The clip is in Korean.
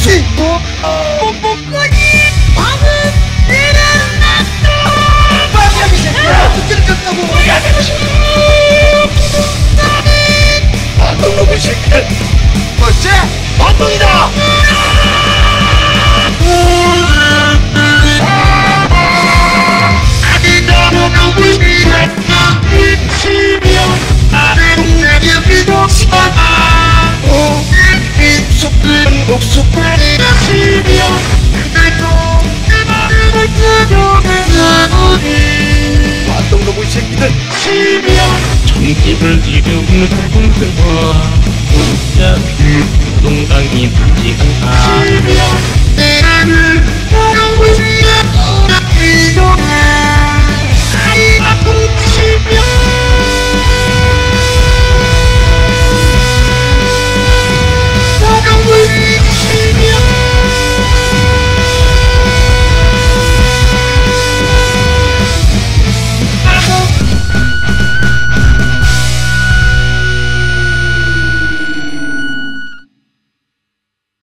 뽀뽀꼬니 방은 일어났다. 빵이야 이 새끼야. 두께를 쳤다고. 반동놈의 새끼들. 뭐지? 반동이다. 반동놈의 새끼들. 전집을 지르는 공들과 진짜 동강이 지가